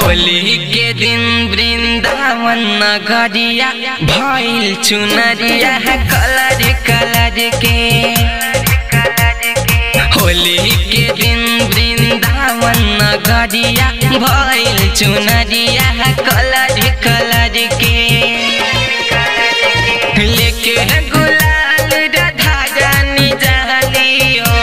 होली के दिन वृंदावन नगरिया भइल चुनरिया कलर कलर के। होली के दिन वृंदावन नगरिया भइल चुनरिया कलर कलर के। लेके गुलाल राधा रानी जालियो,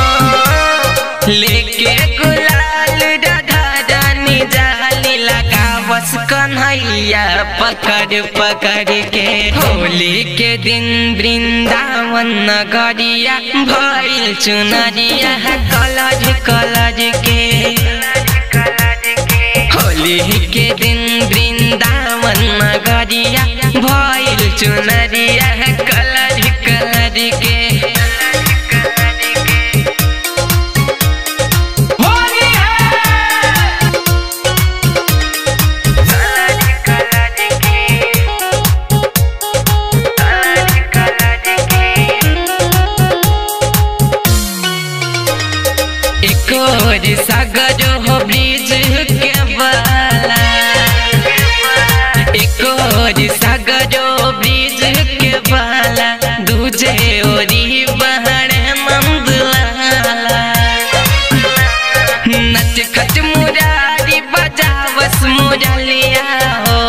लेके गुलाल राधा रानी जाली लगावस कन्हैया पकड़ पकड़ के। होली के दिन वृंदावन नगरिया भइल चुनरिया कलर कलर के। होली के दिन वृंदावन नगरिया भइल चुनरिया कलर कलर के। सागर हो ब्रिज के बाला, एक और सागर हो ब्रिज के बाला, दूजे ओरी बहर नंदलाला। नच खच मुरारी बजावस मुरलिया हो,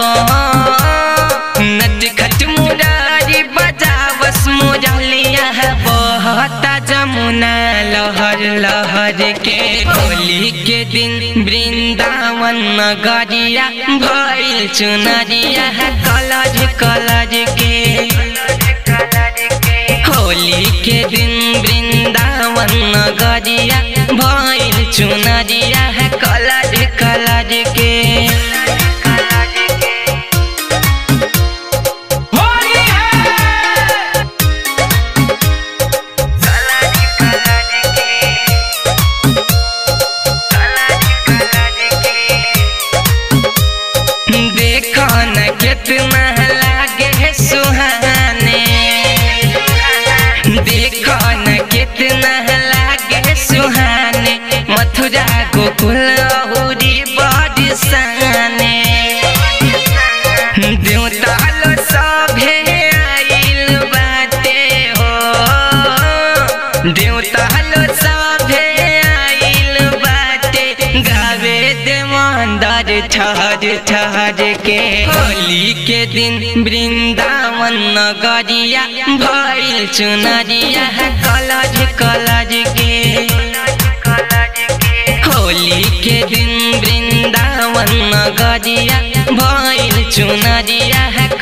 नच खच मुरारी बजावस मुरलिया बहुत जमुना लहर लहर के। होली के दिन वृंदावन नगरिया भइल चुनरिया कलर कलर के। होली के दिन वृंदावन नगरिया भइल चुनरिया कलर कलर के। कितना लागे सुहाने, देखो न कितना लागे सुहाने, मथुरा गोकुल अहुरी बरसाने। देवता लो सभे आइल बाटे हो, देवता लो सभे आइल बाटे, गावे देवंदर ठहर ठहर के। होली के दिन वृंदावन नगरिया भइल चुनरिया कलर कलर के। होली के दिन वृंदावन नगरिया भइल चुनरिया